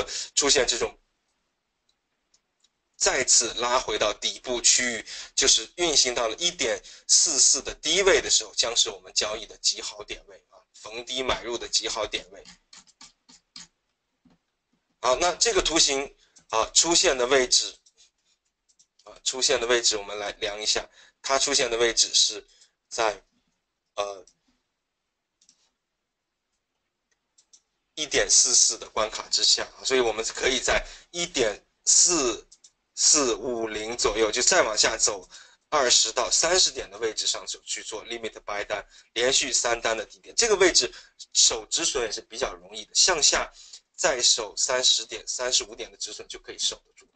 果出现这种再次拉回到底部区域，就是运行到了 1.44 的低位的时候，将是我们交易的极好点位啊，逢低买入的极好点位。好，那这个图形啊出现的位置我们来量一下，它出现的位置是在1.44的关卡之下，所以我们可以在1.4450左右，就再往下走20到30点的位置上去做 limit buy 单，连续3单的低点，这个位置守止损也是比较容易的，向下再守30点、35点的止损就可以守得住。